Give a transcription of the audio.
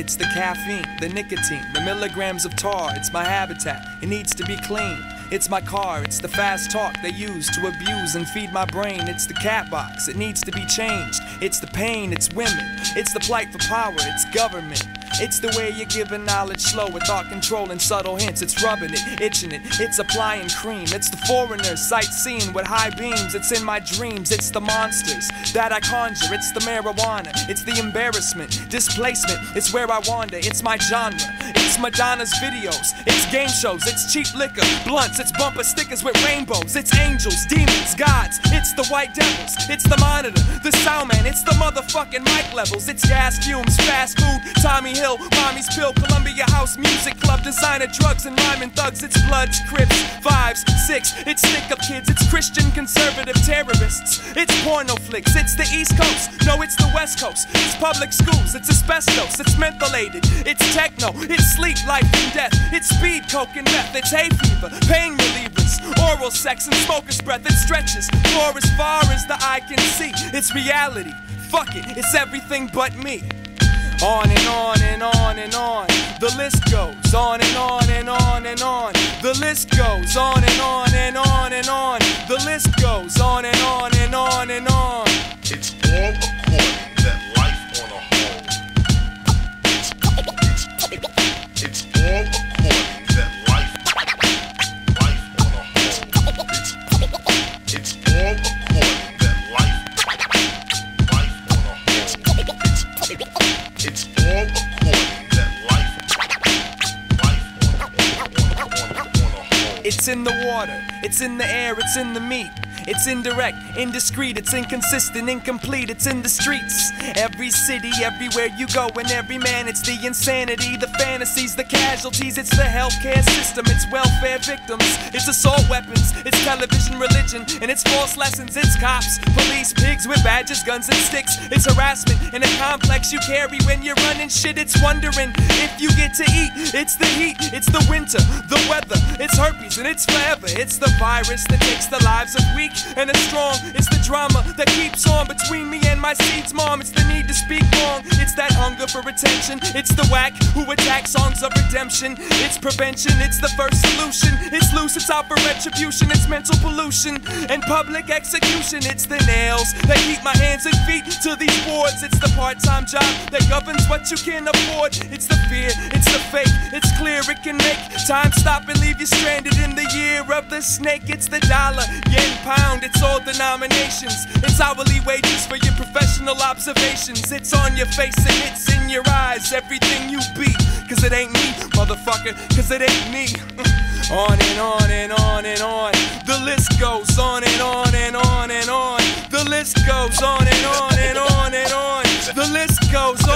It's the caffeine, the nicotine, the milligrams of tar. It's my habitat, it needs to be clean. It's my car, it's the fast talk they use to abuse and feed my brain. It's the cat box, it needs to be changed. It's the pain, it's women. It's the plight for power, it's government. It's the way you're giving knowledge slow with thought control and subtle hints. It's rubbing it, itching it, it's applying cream. It's the foreigners sightseeing with high beams. It's in my dreams, it's the monsters that I conjure. It's the marijuana, it's the embarrassment, displacement. It's where I wander, it's my genre. It's Madonna's videos, it's game shows, it's cheap liquor, blunts, it's bumper stickers with rainbows. It's angels, demons, gods, it's the white devils. It's the monitor, the sound man, it's the motherfucking mic levels. It's gas fumes, fast food, Tommy Hill, Mommy's Pill, Columbia House Music Club, designer drugs and rhyming thugs. It's Bloods, Crips, Fives, Six, it's stick-up kids, it's Christian conservative terrorists. It's porno flicks, it's the East Coast, no it's the West Coast. It's public schools, it's asbestos, it's mentholated, it's techno, it's sleep, life and death. It's speed, coke and meth, it's hay fever, pain relievers, oral sex and smoker's breath. It stretches for as far as the eye can see. It's reality, fuck it, it's everything but me. On and on and on and on, the list goes on and on and on and on. The list goes on and on and on and on. The list goes on and on and on and on. It's all according that life on a whole. It's all according that life on a whole. It's all according that life on a whole. It's all according that life on a whole. It's in the water, it's in the air, it's in the meat. It's indirect, indiscreet, it's inconsistent, incomplete, it's in the streets. Every city, everywhere you go, and every man, it's the insanity, the fantasies, the casualties. It's the healthcare system, it's welfare victims, it's assault weapons, it's television religion, and it's false lessons. It's cops, police, pigs with badges, guns and sticks. It's harassment in a complex you carry when you're running shit. It's wondering if you get to eat. It's the heat, it's the winter, the weather, it's herpes, and it's forever. It's the virus that takes the lives of weak and the strong. It's the drama that keeps on between me and my seeds, mom. It's the need to speak wrong, it's that hunger for attention. It's the whack who attack songs of redemption. It's prevention, it's the first solution. It's loose, it's out for retribution. It's mental pollution and public execution. It's the nails that keep my hands and feet to these boards. It's the part-time job that governs what you can afford. It's the fear, it's the fake, it's clear it can make time stop and leave you stranded in the year of the snake. It's the dollar, yen, pound, it's all denominations. It's hourly wages for your professional observations. It's on your face and it's in your eyes, everything you be. Cause it ain't me, motherfucker, cause it ain't me. On and on and on and on. The list goes on and on and on and on. The list goes on and on and on and on. The list goes